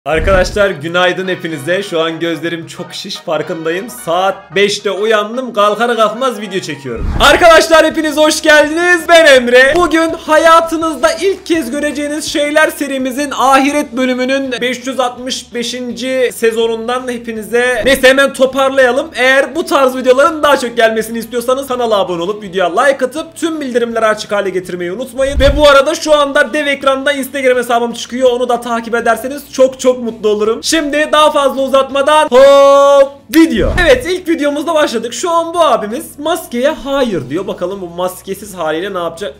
Arkadaşlar günaydın hepinize. Şu an gözlerim çok şiş, farkındayım. Saat 5'te uyandım, kalkar kalkmaz video çekiyorum. Arkadaşlar hepiniz hoş geldiniz. Ben Emre. Bugün hayatınızda ilk kez göreceğiniz şeyler serimizin ahiret bölümünün 565. sezonundan hepinize. Neyse hemen toparlayalım. Eğer bu tarz videoların daha çok gelmesini istiyorsanız kanala abone olup videoya like atıp tüm bildirimleri açık hale getirmeyi unutmayın. Ve bu arada şu anda dev ekranda Instagram hesabım çıkıyor. Onu da takip ederseniz çok mutlu olurum. Şimdi daha fazla uzatmadan hop video. Evet, ilk videomuzda başladık. Şu an bu abimiz maskeye hayır diyor. Bakalım bu maskesiz haliyle ne yapacak?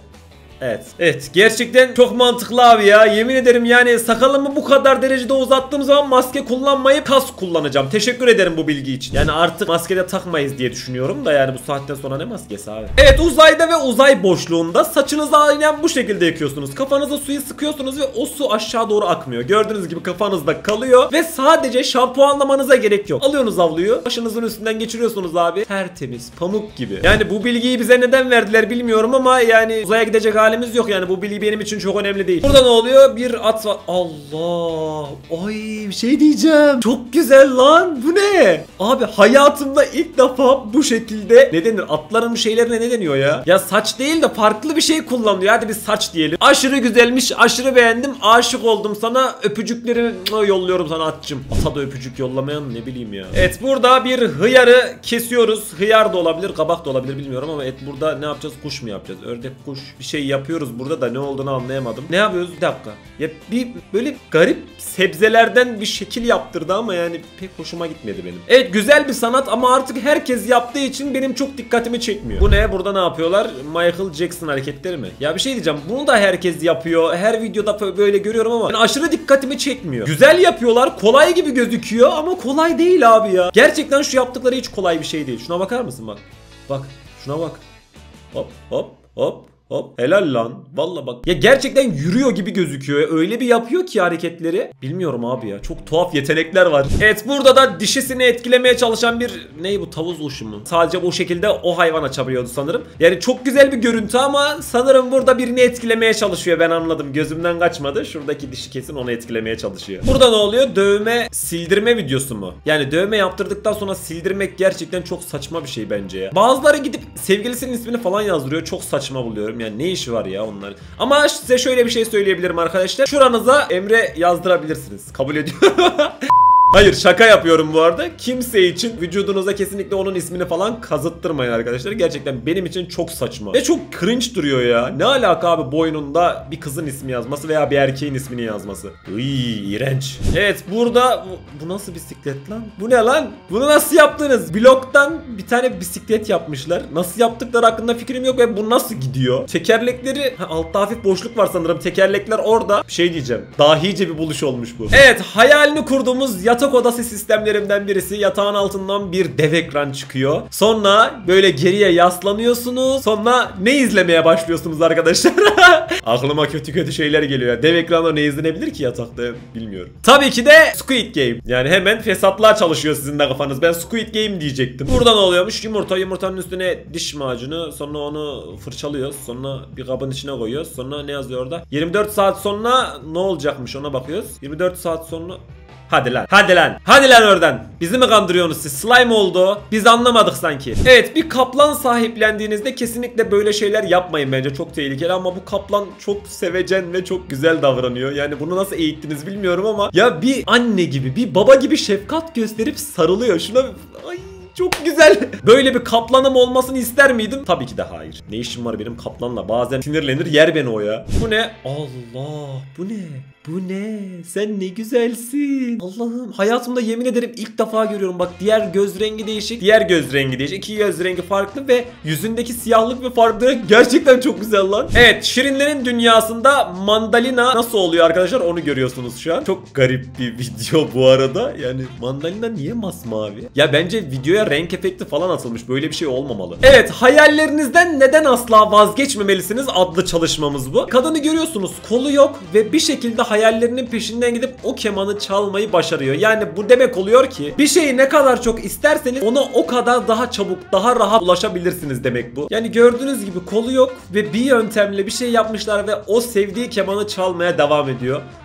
Evet gerçekten çok mantıklı abi ya, yemin ederim. Yani sakalımı bu kadar derecede uzattığım zaman maske kullanmayıp kask kullanacağım. Teşekkür ederim bu bilgi için. Yani artık maskede takmayız diye düşünüyorum da, yani bu saatten sonra ne maskesi abi. Evet, uzayda ve uzay boşluğunda saçınızı aynen bu şekilde yakıyorsunuz. Kafanıza suyu sıkıyorsunuz ve o su aşağı doğru akmıyor. Gördüğünüz gibi kafanızda kalıyor ve sadece şampuanlamanıza gerek yok. Alıyorsunuz havluyu, başınızın üstünden geçiriyorsunuz abi. Tertemiz, pamuk gibi. Yani bu bilgiyi bize neden verdiler bilmiyorum ama yani uzaya gidecek halimiz yok, yani bu bilgi benim için çok önemli değil. Burada ne oluyor? Bir at var. Allah. Ay, bir şey diyeceğim. Çok güzel lan. Bu ne? Abi hayatımda ilk defa bu şekilde, ne denir? Atların şeylerine ne deniyor ya? Ya saç değil de farklı bir şey kullanılıyor. Hadi biz saç diyelim. Aşırı güzelmiş. Aşırı beğendim. Aşık oldum sana. Öpücüklerimi yolluyorum sana atçım. Ata da öpücük yollamayan ne bileyim ya. Evet, burada bir hıyarı kesiyoruz. Hıyar da olabilir, kabak da olabilir bilmiyorum ama burada ne yapacağız? Kuş mu yapacağız? Ördek, kuş bir şey yapıyoruz burada da ne olduğunu anlayamadım. Ne yapıyoruz? Bir dakika. Ya bir böyle garip sebzelerden bir şekil yaptırdı ama yani pek hoşuma gitmedi benim. Evet, güzel bir sanat ama artık herkes yaptığı için benim çok dikkatimi çekmiyor. Bu ne? Burada ne yapıyorlar? Michael Jackson hareketleri mi? Ya bir şey diyeceğim. Bunu da herkes yapıyor. Her videoda böyle görüyorum ama yani aşırı dikkatimi çekmiyor. Güzel yapıyorlar. Kolay gibi gözüküyor ama kolay değil abi ya. Gerçekten şu yaptıkları hiç kolay bir şey değil. Şuna bakar mısın bak. Bak. Şuna bak. Hop hop hop. Hop, helal lan. Vallahi bak. Ya gerçekten yürüyor gibi gözüküyor. Öyle bir yapıyor ki hareketleri. Bilmiyorum abi ya. Çok tuhaf yetenekler var. Evet, burada da dişisini etkilemeye çalışan bir bu tavus kuşu mu? Sadece bu şekilde o hayvan açabiliyordu sanırım. Yani çok güzel bir görüntü ama sanırım burada birini etkilemeye çalışıyor. Ben anladım. Gözümden kaçmadı. Şuradaki dişi kesin onu etkilemeye çalışıyor. Burada ne oluyor? Dövme sildirme videosu mu? Yani dövme yaptırdıktan sonra sildirmek gerçekten çok saçma bir şey bence ya. Bazıları gidip sevgilisinin ismini falan yazdırıyor. Çok saçma buluyorum. Yani ne işi var ya onların. Ama size şöyle bir şey söyleyebilirim arkadaşlar. Şuranıza Emre yazdırabilirsiniz. Kabul ediyorum. Hayır, şaka yapıyorum bu arada. Kimse için vücudunuza kesinlikle onun ismini falan kazıttırmayın arkadaşlar. Gerçekten benim için çok saçma. Ve çok cringe duruyor ya. Ne alaka abi boynunda bir kızın ismi yazması veya bir erkeğin ismini yazması. Iy, iğrenç. Evet, burada bu nasıl bisiklet lan? Bu ne lan? Bunu nasıl yaptınız? Bloktan bir tane bisiklet yapmışlar. Nasıl yaptıkları hakkında fikrim yok ve bu nasıl gidiyor? Tekerlekleri altta hafif boşluk var sanırım. Tekerlekler orada. Bir şey diyeceğim. Dahice bir buluş olmuş bu. Evet, hayalini kurduğumuz yatak odası sistemlerimden birisi. Yatağın altından bir dev ekran çıkıyor. Sonra böyle geriye yaslanıyorsunuz. Sonra ne izlemeye başlıyorsunuz arkadaşlar? Aklıma kötü şeyler geliyor. Dev ekranda ne izlenebilir ki yatakta bilmiyorum. Tabii ki de Squid Game. Yani hemen fesatlığa çalışıyor sizin de kafanız. Ben Squid Game diyecektim. Burada ne oluyormuş? Yumurtanın üstüne diş macunu. Sonra onu fırçalıyoruz. Sonra bir kabın içine koyuyoruz. Sonra ne yazıyor orada? 24 saat sonra ne olacakmış ona bakıyoruz. 24 saat sonra... Hadi lan. Hadi lan oradan. Bizi mi kandırıyorsunuz siz? Slime oldu. Biz anlamadık sanki. Evet, bir kaplan sahiplendiğinizde kesinlikle böyle şeyler yapmayın bence. Çok tehlikeli ama bu kaplan çok sevecen ve çok güzel davranıyor. Yani bunu nasıl eğittiniz bilmiyorum ama ya bir anne gibi, bir baba gibi şefkat gösterip sarılıyor. Şuna ay çok güzel. Böyle bir kaplanım olmasını ister miydim? Tabii ki de hayır. Ne işim var benim kaplanla? Bazen sinirlenir yer beni o ya. Bu ne? Allah, bu ne? Bu ne? Sen ne güzelsin. Allah'ım, hayatımda yemin ederim ilk defa görüyorum. Bak, diğer göz rengi değişik. Diğer göz rengi değişik. İki göz rengi farklı ve yüzündeki siyahlık ve farklı. Gerçekten çok güzel lan. Evet, Şirinlerin dünyasında mandalina nasıl oluyor arkadaşlar? Onu görüyorsunuz şu an. Çok garip bir video bu arada. Yani mandalina niye masmavi? Ya bence videoya renk efekti falan atılmış. Böyle bir şey olmamalı. Evet, hayallerinizden neden asla vazgeçmemelisiniz adlı çalışmamız bu. Kadını görüyorsunuz, kolu yok ve bir şekilde hayallerinin peşinden gidip o kemanı çalmayı başarıyor. Yani bu demek oluyor ki bir şeyi ne kadar çok isterseniz ona o kadar daha çabuk, daha rahat ulaşabilirsiniz demek bu. Yani gördüğünüz gibi kolu yok ve bir yöntemle bir şey yapmışlar ve o sevdiği kemanı çalmaya devam ediyor.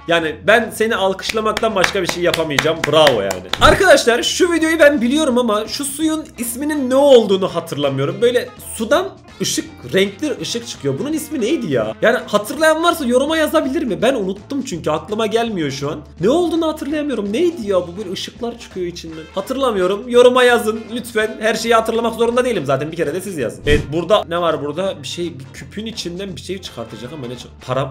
Yani ben seni alkışlamaktan başka bir şey yapamayacağım. Bravo yani. Arkadaşlar şu videoyu ben biliyorum ama şu suyun isminin ne olduğunu hatırlamıyorum. Böyle sudan renkli ışık çıkıyor. Bunun ismi neydi ya? Yani hatırlayan varsa yoruma yazabilir mi? Ben unuttum çünkü aklıma gelmiyor şu an. Ne olduğunu hatırlayamıyorum. Neydi ya bu, böyle ışıklar çıkıyor içinden. Hatırlamıyorum. Yoruma yazın lütfen. Her şeyi hatırlamak zorunda değilim zaten. Bir kere de siz yazın. Evet, burada ne var burada? Bir küpün içinden bir şey çıkartacak ama ne çıkart? Para.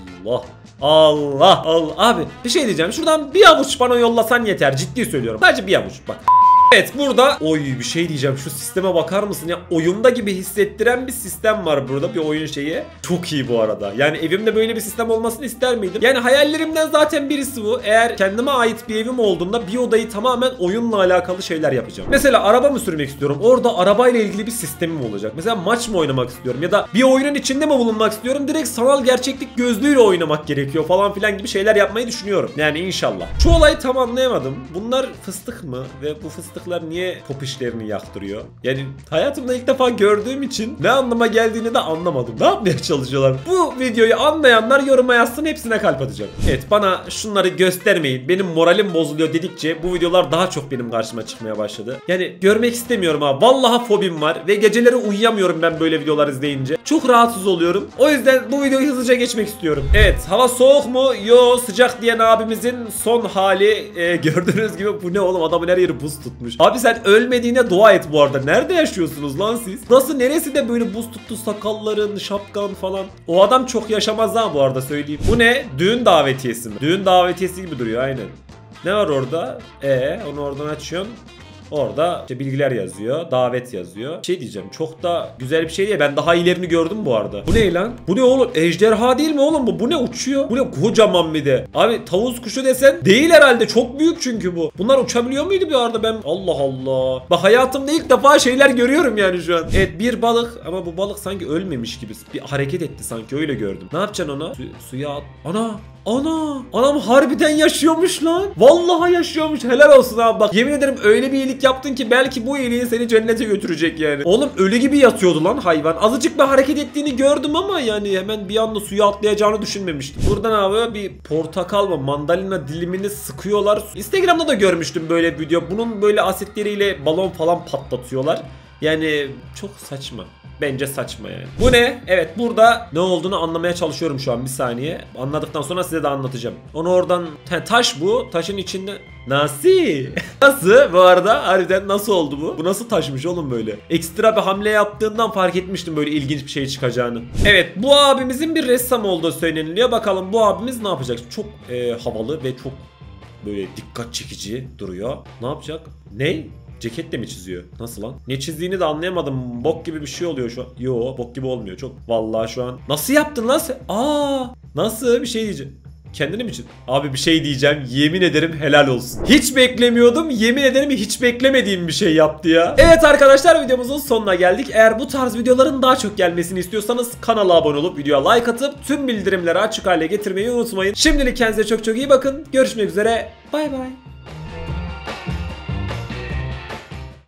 Allah. Abi bir şey diyeceğim. Şuradan bir avuç bana yollasan yeter. Ciddi söylüyorum. Sadece bir avuç bak. Evet, burada bir şey diyeceğim, şu sisteme bakar mısın ya, oyunda gibi hissettiren bir sistem var burada, bir oyun şeyi. Çok iyi bu arada. Yani evimde böyle bir sistem olmasını ister miydim? Yani hayallerimden zaten birisi bu. Eğer kendime ait bir evim olduğunda bir odayı tamamen oyunla alakalı şeyler yapacağım. Mesela araba mı sürmek istiyorum? Orada arabayla ilgili bir sistemim olacak. Mesela maç mı oynamak istiyorum ya da bir oyunun içinde mi bulunmak istiyorum? Direkt sanal gerçeklik gözlüğüyle oynamak gerekiyor falan filan gibi şeyler yapmayı düşünüyorum. Yani inşallah. Şu olayı tam anlayamadım. Bunlar fıstık mı? Ve bu fıstıklar niye pop işlerini yaktırıyor? Yani hayatımda ilk defa gördüğüm için ne anlama geldiğini de anlamadım. Ne yapmaya çalışıyorlar? Bu videoyu anlayanlar yoruma yazsın, hepsine kalp atacağım. Evet, bana şunları göstermeyin, benim moralim bozuluyor dedikçe bu videolar daha çok benim karşıma çıkmaya başladı. Yani görmek istemiyorum ha. Vallahi fobim var ve geceleri uyuyamıyorum ben böyle videolar izleyince. Çok rahatsız oluyorum. O yüzden bu videoyu hızlıca geçmek istiyorum. Evet, hava soğuk mu? Yo, sıcak diyen abimizin son hali. Gördüğünüz gibi bu ne oğlum, adamın her yeri buz tutmuş. Abi sen ölmediğine dua et bu arada. Nerede yaşıyorsunuz lan siz? Burası neresi de böyle buz tuttu, sakalların, şapkan falan. O adam çok yaşamaz ha bu arada, söyleyeyim. Bu ne? Düğün davetiyesi mi? Düğün davetiyesi gibi duruyor aynen. Ne var orada? Onu oradan açıyorsun. Orada işte bilgiler yazıyor, davet yazıyor. Şey diyeceğim, çok da güzel bir şey değil. Ben daha ilerini gördüm bu arada. Bu ne lan? Bu ne oğlum? Ejderha değil mi oğlum bu? Bu ne, uçuyor? Bu ne, kocaman bir de. Abi tavus kuşu desen değil herhalde. Çok büyük çünkü bu. Bunlar uçabiliyor muydu bir arada ben? Allah Allah. Bak, hayatımda ilk defa şeyler görüyorum yani şu an. Evet, bir balık ama bu balık sanki ölmemiş gibi. Bir hareket etti sanki, öyle gördüm. Ne yapacaksın ona? Suya at. Anam harbiden yaşıyormuş lan. Vallahi yaşıyormuş. Helal olsun abi, bak. Yemin ederim öyle bir iyilik yaptın ki belki bu iyiliğin seni cennete götürecek yani. Oğlum ölü gibi yatıyordu lan hayvan. Azıcık bir hareket ettiğini gördüm ama yani hemen bir anda suya atlayacağını düşünmemiştim. Buradan abi bir portakal mı, mandalina dilimini sıkıyorlar. Instagram'da da görmüştüm böyle bir video. Bunun böyle asitleriyle balon falan patlatıyorlar. Yani çok saçma. Bence saçma yani. Bu ne? Evet, burada ne olduğunu anlamaya çalışıyorum şu an, bir saniye. Anladıktan sonra size de anlatacağım. Onu oradan... taş bu. Taşın içinde... Nasıl? Nasıl? Bu arada harbiden nasıl oldu bu? Bu nasıl taşmış oğlum böyle? Ekstra bir hamle yaptığından fark etmiştim böyle ilginç bir şey çıkacağını. Evet, bu abimizin bir ressam olduğu söyleniliyor. Bakalım bu abimiz ne yapacak? Çok havalı ve çok böyle dikkat çekici duruyor. Ne yapacak? Ne? Ceketle mi çiziyor? Nasıl lan? Ne çizdiğini de anlayamadım. Bok gibi bir şey oluyor şu an. Yo, bok gibi olmuyor çok. Vallahi şu an. Nasıl yaptın lan sen? Nasıl bir şey diyeceğim. Kendini mi çizdin? Abi bir şey diyeceğim. Yemin ederim helal olsun. Hiç beklemiyordum. Yemin ederim hiç beklemediğim bir şey yaptı ya. Evet arkadaşlar, videomuzun sonuna geldik. Eğer bu tarz videoların daha çok gelmesini istiyorsanız kanala abone olup videoya like atıp tüm bildirimleri açık hale getirmeyi unutmayın. Şimdilik kendinize çok çok iyi bakın. Görüşmek üzere. Bay bay.